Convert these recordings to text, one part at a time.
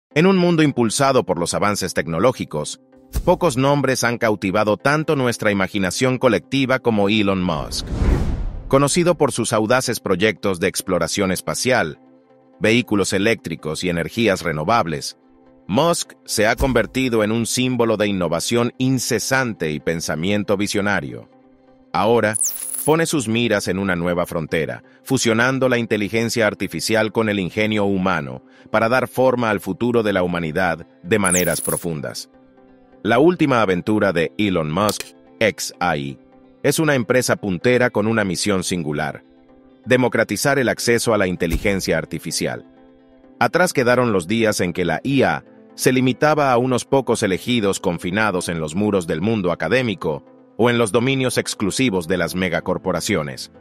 En un mundo impulsado por los avances tecnológicos, pocos nombres han cautivado tanto nuestra imaginación colectiva como Elon Musk. Conocido por sus audaces proyectos de exploración espacial, vehículos eléctricos y energías renovables, Musk se ha convertido en un símbolo de innovación incesante y pensamiento visionario. Ahora, pone sus miras en una nueva frontera, fusionando la inteligencia artificial con el ingenio humano para dar forma al futuro de la humanidad de maneras profundas. La última aventura de Elon Musk, xAI, es una empresa puntera con una misión singular: democratizar el acceso a la inteligencia artificial. Atrás quedaron los días en que la IA se limitaba a unos pocos elegidos confinados en los muros del mundo académico o en los dominios exclusivos de las megacorporaciones.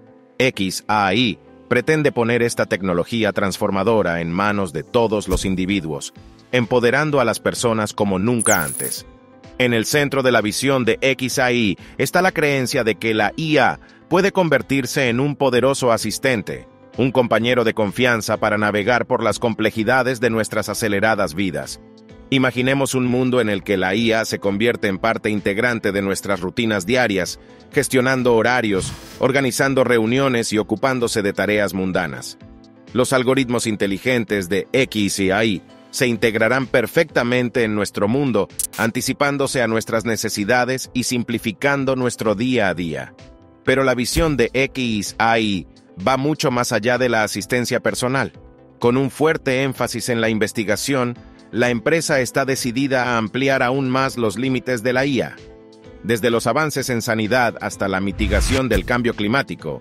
xAI pretende poner esta tecnología transformadora en manos de todos los individuos, empoderando a las personas como nunca antes. En el centro de la visión de xAI está la creencia de que la IA puede convertirse en un poderoso asistente, un compañero de confianza para navegar por las complejidades de nuestras aceleradas vidas. Imaginemos un mundo en el que la IA se convierte en parte integrante de nuestras rutinas diarias, gestionando horarios, organizando reuniones y ocupándose de tareas mundanas. Los algoritmos inteligentes de xAI se integrarán perfectamente en nuestro mundo, anticipándose a nuestras necesidades y simplificando nuestro día a día. Pero la visión de xAI va mucho más allá de la asistencia personal. Con un fuerte énfasis en la investigación, la empresa está decidida a ampliar aún más los límites de la IA. Desde los avances en sanidad hasta la mitigación del cambio climático,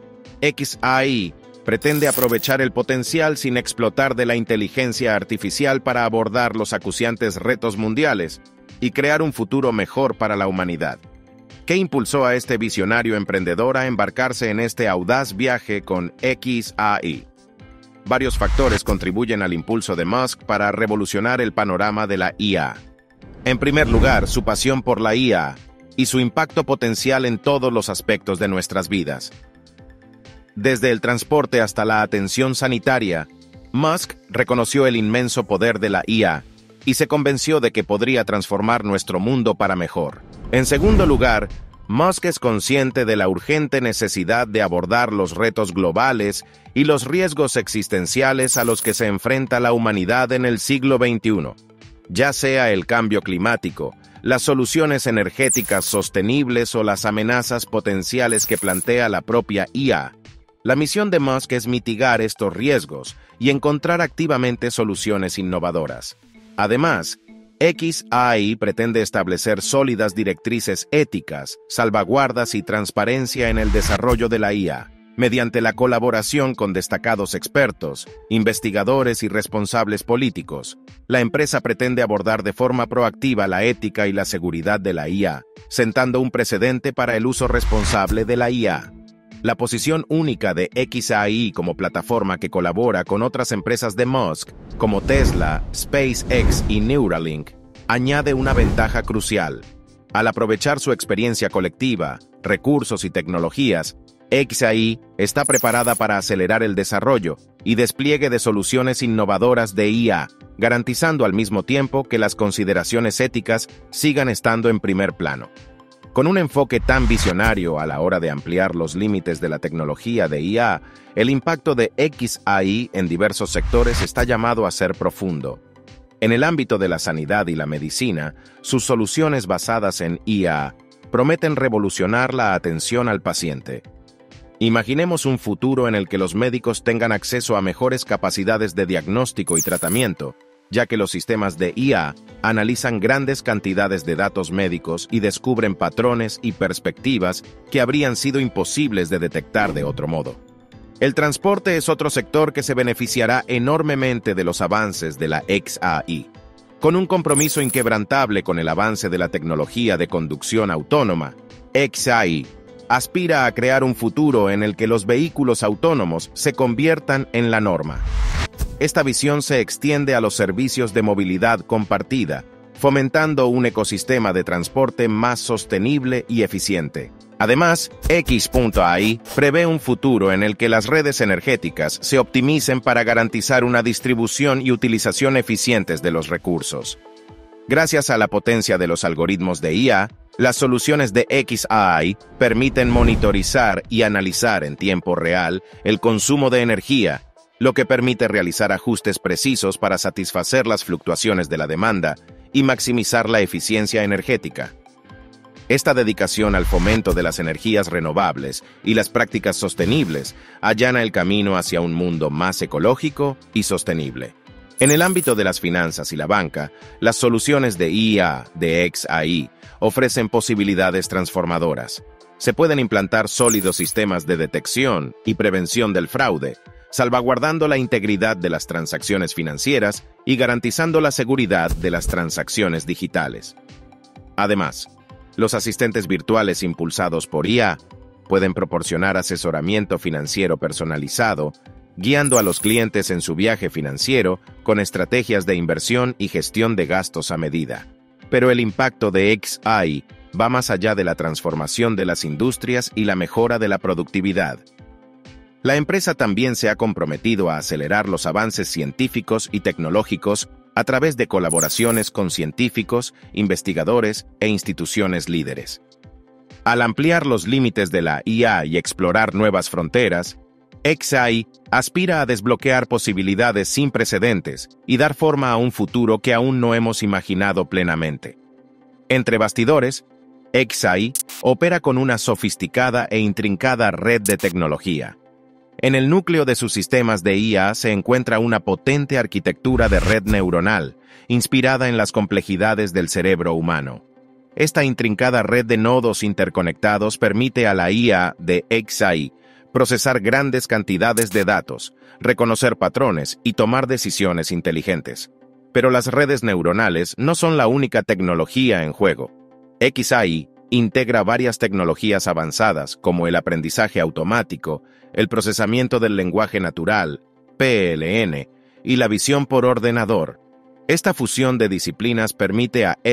xAI pretende aprovechar el potencial sin explotar de la inteligencia artificial para abordar los acuciantes retos mundiales y crear un futuro mejor para la humanidad. ¿Qué impulsó a este visionario emprendedor a embarcarse en este audaz viaje con xAI? Varios factores contribuyen al impulso de Musk para revolucionar el panorama de la IA. En primer lugar, su pasión por la IA y su impacto potencial en todos los aspectos de nuestras vidas. Desde el transporte hasta la atención sanitaria, Musk reconoció el inmenso poder de la IA y se convenció de que podría transformar nuestro mundo para mejor. En segundo lugar, Musk es consciente de la urgente necesidad de abordar los retos globales y los riesgos existenciales a los que se enfrenta la humanidad en el siglo XXI, ya sea el cambio climático, las soluciones energéticas sostenibles o las amenazas potenciales que plantea la propia IA. La misión de Musk es mitigar estos riesgos y encontrar activamente soluciones innovadoras. Además, xAI pretende establecer sólidas directrices éticas, salvaguardas y transparencia en el desarrollo de la IA, mediante la colaboración con destacados expertos, investigadores y responsables políticos. La empresa pretende abordar de forma proactiva la ética y la seguridad de la IA, sentando un precedente para el uso responsable de la IA. La posición única de xAI como plataforma que colabora con otras empresas de Musk, como Tesla, SpaceX y Neuralink, añade una ventaja crucial. Al aprovechar su experiencia colectiva, recursos y tecnologías, xAI está preparada para acelerar el desarrollo y despliegue de soluciones innovadoras de IA, garantizando al mismo tiempo que las consideraciones éticas sigan estando en primer plano. Con un enfoque tan visionario a la hora de ampliar los límites de la tecnología de IA, el impacto de xAI en diversos sectores está llamado a ser profundo. En el ámbito de la sanidad y la medicina, sus soluciones basadas en IA prometen revolucionar la atención al paciente. Imaginemos un futuro en el que los médicos tengan acceso a mejores capacidades de diagnóstico y tratamiento, ya que los sistemas de IA analizan grandes cantidades de datos médicos y descubren patrones y perspectivas que habrían sido imposibles de detectar de otro modo. El transporte es otro sector que se beneficiará enormemente de los avances de la xAI. Con un compromiso inquebrantable con el avance de la tecnología de conducción autónoma, xAI aspira a crear un futuro en el que los vehículos autónomos se conviertan en la norma. Esta visión se extiende a los servicios de movilidad compartida, fomentando un ecosistema de transporte más sostenible y eficiente. Además, X.AI prevé un futuro en el que las redes energéticas se optimicen para garantizar una distribución y utilización eficientes de los recursos. Gracias a la potencia de los algoritmos de IA, las soluciones de XAI permiten monitorizar y analizar en tiempo real el consumo de energía, lo que permite realizar ajustes precisos para satisfacer las fluctuaciones de la demanda y maximizar la eficiencia energética. Esta dedicación al fomento de las energías renovables y las prácticas sostenibles allana el camino hacia un mundo más ecológico y sostenible. En el ámbito de las finanzas y la banca, las soluciones de IA de XAI ofrecen posibilidades transformadoras. Se pueden implantar sólidos sistemas de detección y prevención del fraude, salvaguardando la integridad de las transacciones financieras y garantizando la seguridad de las transacciones digitales. Además, los asistentes virtuales impulsados por IA pueden proporcionar asesoramiento financiero personalizado, guiando a los clientes en su viaje financiero con estrategias de inversión y gestión de gastos a medida. Pero el impacto de XAI va más allá de la transformación de las industrias y la mejora de la productividad. La empresa también se ha comprometido a acelerar los avances científicos y tecnológicos a través de colaboraciones con científicos, investigadores e instituciones líderes. Al ampliar los límites de la IA y explorar nuevas fronteras, XAI aspira a desbloquear posibilidades sin precedentes y dar forma a un futuro que aún no hemos imaginado plenamente. Entre bastidores, XAI opera con una sofisticada e intrincada red de tecnología. En el núcleo de sus sistemas de IA se encuentra una potente arquitectura de red neuronal, inspirada en las complejidades del cerebro humano. Esta intrincada red de nodos interconectados permite a la IA de XAI procesar grandes cantidades de datos, reconocer patrones y tomar decisiones inteligentes. Pero las redes neuronales no son la única tecnología en juego. XAI integra varias tecnologías avanzadas como el aprendizaje automático, el procesamiento del lenguaje natural, PLN, y la visión por ordenador. Esta fusión de disciplinas permite a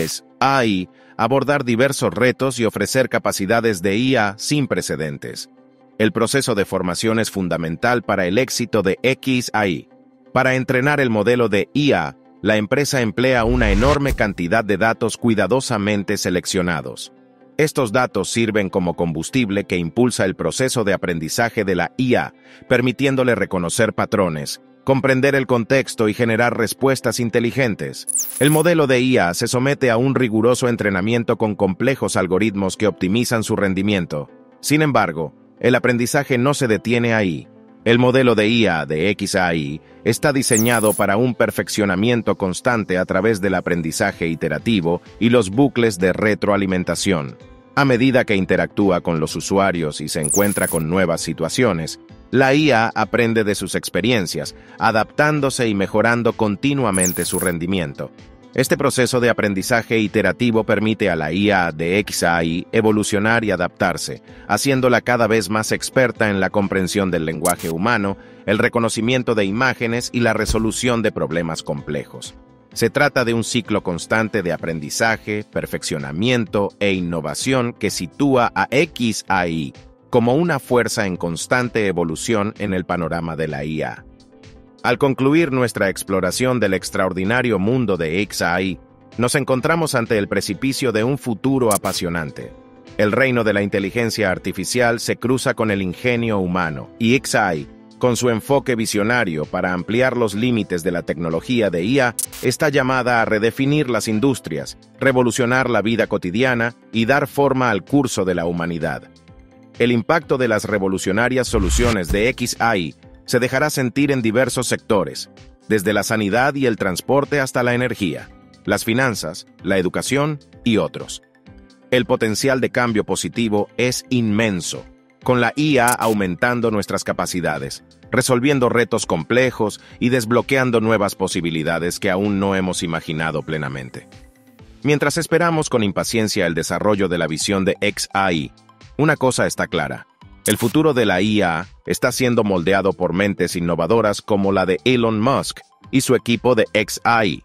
XAI abordar diversos retos y ofrecer capacidades de IA sin precedentes. El proceso de formación es fundamental para el éxito de XAI. Para entrenar el modelo de IA, la empresa emplea una enorme cantidad de datos cuidadosamente seleccionados. Estos datos sirven como combustible que impulsa el proceso de aprendizaje de la IA, permitiéndole reconocer patrones, comprender el contexto y generar respuestas inteligentes. El modelo de IA se somete a un riguroso entrenamiento con complejos algoritmos que optimizan su rendimiento. Sin embargo, el aprendizaje no se detiene ahí. El modelo de IA de XAI está diseñado para un perfeccionamiento constante a través del aprendizaje iterativo y los bucles de retroalimentación. A medida que interactúa con los usuarios y se encuentra con nuevas situaciones, la IA aprende de sus experiencias, adaptándose y mejorando continuamente su rendimiento. Este proceso de aprendizaje iterativo permite a la IA de XAI evolucionar y adaptarse, haciéndola cada vez más experta en la comprensión del lenguaje humano, el reconocimiento de imágenes y la resolución de problemas complejos. Se trata de un ciclo constante de aprendizaje, perfeccionamiento e innovación que sitúa a XAI como una fuerza en constante evolución en el panorama de la IA. Al concluir nuestra exploración del extraordinario mundo de XAI, nos encontramos ante el precipicio de un futuro apasionante. El reino de la inteligencia artificial se cruza con el ingenio humano, y XAI, con su enfoque visionario para ampliar los límites de la tecnología de IA, está llamada a redefinir las industrias, revolucionar la vida cotidiana y dar forma al curso de la humanidad. El impacto de las revolucionarias soluciones de XAI se dejará sentir en diversos sectores, desde la sanidad y el transporte hasta la energía, las finanzas, la educación y otros. El potencial de cambio positivo es inmenso, con la IA aumentando nuestras capacidades, resolviendo retos complejos y desbloqueando nuevas posibilidades que aún no hemos imaginado plenamente. Mientras esperamos con impaciencia el desarrollo de la visión de XAI, una cosa está clara. El futuro de la IA está siendo moldeado por mentes innovadoras como la de Elon Musk y su equipo de XAI.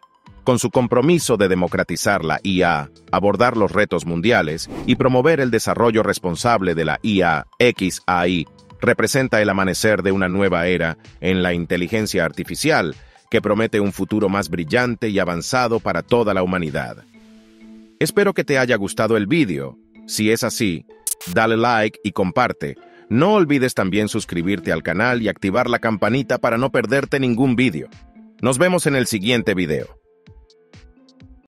Con su compromiso de democratizar la IA, abordar los retos mundiales y promover el desarrollo responsable de la IA, XAI representa el amanecer de una nueva era en la inteligencia artificial que promete un futuro más brillante y avanzado para toda la humanidad. Espero que te haya gustado el vídeo. Si es así, dale like y comparte. No olvides también suscribirte al canal y activar la campanita para no perderte ningún vídeo. Nos vemos en el siguiente video.